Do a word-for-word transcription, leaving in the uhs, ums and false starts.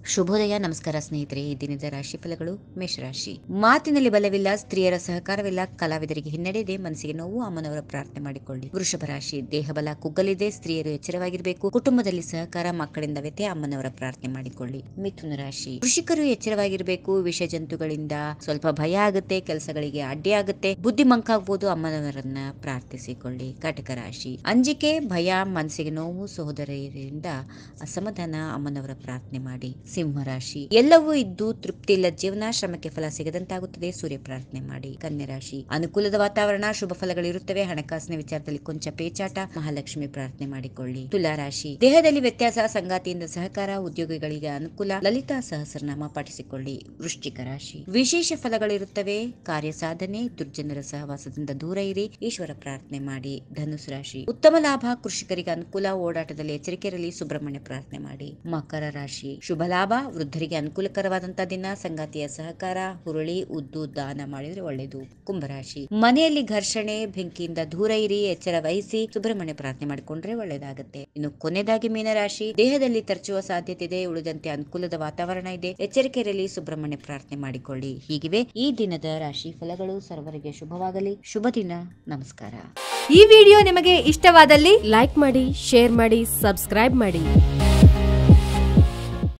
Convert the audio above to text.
ಶುಭೋದಯ, ನಮಸ್ಕಾರ ಸ್ನೇಹಿತರೆ. ಈ ದಿನದ ರಾಶಿ ಫಲಗಳು. ಮೇಷರಾಶಿ. ಮಾತಿನಲ್ಲಿ ಬಲವಿಲ್ಲ, ಸ್ತ್ರೀಯರ ಸಹಕಾರವಿಲ್ಲ, ಕಲಾವಿದರಿಗೆ ಹಿನ್ನಡೆ ಇದೆ, ಮನಸ್ಸಿಗೆ ನೋವು, ಅಮ್ಮನವರ ಪ್ರಾರ್ಥನೆ ಮಾಡಿಕೊಳ್ಳಿ. ವೃಷಭ ರಾಶಿ. ದೇಹಬಲ ಕುಗ್ಗಲಿದೆ, ಸ್ತ್ರೀಯರು ಎಚ್ಚರವಾಗಿರಬೇಕು, ಕುಟುಂಬದಲ್ಲಿ ಸಹಕಾರ, ಮಕ್ಕಳಿಂದ ವ್ಯತ್ಯೆ, ಅಮ್ಮನವರ ಪ್ರಾರ್ಥನೆ ಮಾಡಿಕೊಳ್ಳಿ. ಮಿಥುನ ರಾಶಿ. ಕೃಷಿಕರು ಎಚ್ಚರವಾಗಿರಬೇಕು, ವಿಷ ಜಂತುಗಳಿಂದ ಸ್ವಲ್ಪ ಭಯ ಆಗುತ್ತೆ, ಕೆಲಸಗಳಿಗೆ ಅಡ್ಡಿ ಆಗುತ್ತೆ, ಬುದ್ಧಿ ಮಂಕಾಗಬಹುದು, ಅಮ್ಮನವರನ್ನ ಪ್ರಾರ್ಥಿಸಿಕೊಳ್ಳಿ. ಕಟಕ ರಾಶಿ. ಅಂಜಿಕೆ, ಭಯ, ಮನಸ್ಸಿಗೆ ನೋವು, ಸಹೋದರಿಯರಿಂದ ಅಸಮಾಧಾನ, ಅಮ್ಮನವರ ಪ್ರಾರ್ಥನೆ ಮಾಡಿ. ಸಿಂಹರಾಶಿ. ಎಲ್ಲವೂ ಇದ್ದು ತೃಪ್ತಿ ಇಲ್ಲ ಜೀವನ, ಶ್ರಮಕ್ಕೆ ಫಲ ಸಿಗದಂತಾಗುತ್ತದೆ, ಸೂರ್ಯ ಪ್ರಾರ್ಥನೆ ಮಾಡಿ. ಕನ್ಯಾ ರಾಶಿ. ಅನುಕೂಲದ ವಾತಾವರಣ, ಶುಭ ಫಲಗಳಿರುತ್ತವೆ, ಹಣಕಾಸಿನ ವಿಚಾರದಲ್ಲಿ ಕೊಂಚ ಪೇಚಾಟ, ಮಹಾಲಕ್ಷ್ಮಿ ಪ್ರಾರ್ಥನೆ ಮಾಡಿಕೊಳ್ಳಿ. ತುಲಾ ರಾಶಿ. ದೇಹದಲ್ಲಿ ವ್ಯತ್ಯಾಸ, ಸಂಗಾತಿಯಿಂದ ಸಹಕಾರ, ಉದ್ಯೋಗಿಗಳಿಗೆ ಅನುಕೂಲ, ಲಲಿತಾ ಸಹಸ್ರನಾಮ ಪಠಿಸಿಕೊಳ್ಳಿ. ವೃಶ್ಚಿಕ ರಾಶಿ. ವಿಶೇಷ ಫಲಗಳಿರುತ್ತವೆ, ಕಾರ್ಯ ಸಾಧನೆ, ದುರ್ಜನರ ಸಹವಾಸದಿಂದ ದೂರ ಇರಿ, ಈಶ್ವರ ಪ್ರಾರ್ಥನೆ ಮಾಡಿ. ಧನುಸು ರಾಶಿ. ಉತ್ತಮ ಲಾಭ, ಕೃಷಿಕರಿಗೆ ಅನುಕೂಲ, ಓಡಾಟದಲ್ಲಿ ಎಚ್ಚರಿಕೆ ಇರಲಿ, ಸುಬ್ರಹ್ಮಣ್ಯ ಪ್ರಾರ್ಥನೆ ಮಾಡಿ. ಮಕರ ರಾಶಿ. ಶುಭ ಲಾಭ, ವೃದ್ಧರಿಗೆ ಅನುಕೂಲಕರವಾದಂತಹ ದಿನ, ಸಂಗಾತಿಯ ಸಹಕಾರ, ಹುರುಳಿ ಉದ್ದು ದಾನ ಮಾಡಿದ್ರೆ ಒಳ್ಳೆಯದು. ಕುಂಭರಾಶಿ. ಮನೆಯಲ್ಲಿ ಘರ್ಷಣೆ, ಬೆಂಕಿಯಿಂದ ದೂರ ಇರಿ, ಎಚ್ಚರ ವಹಿಸಿ, ಸುಬ್ರಹ್ಮಣ್ಯ ಪ್ರಾರ್ಥನೆ ಮಾಡಿಕೊಂಡ್ರೆ ಒಳ್ಳೆಯದಾಗುತ್ತೆ. ಇನ್ನು ಕೊನೆಯದಾಗಿ ಮೀನರಾಶಿ. ದೇಹದಲ್ಲಿ ತರಚುವ ಸಾಧ್ಯತೆ ಇದೆ, ಉಳಿದಂತೆ ಅನುಕೂಲದ ವಾತಾವರಣ ಇದೆ, ಎಚ್ಚರಿಕೆ ಇರಲಿ, ಸುಬ್ರಹ್ಮಣ್ಯ ಪ್ರಾರ್ಥನೆ ಮಾಡಿಕೊಳ್ಳಿ. ಹೀಗಿವೆ ಈ ದಿನದ ರಾಶಿ ಫಲಗಳು. ಸರ್ವರಿಗೆ ಶುಭವಾಗಲಿ. ಶುಭ ದಿನ. ನಮಸ್ಕಾರ. ಈ ವಿಡಿಯೋ ನಿಮಗೆ ಇಷ್ಟವಾದಲ್ಲಿ ಲೈಕ್ ಮಾಡಿ, ಶೇರ್ ಮಾಡಿ, ಸಬ್ಸ್ಕ್ರೈಬ್ ಮಾಡಿ.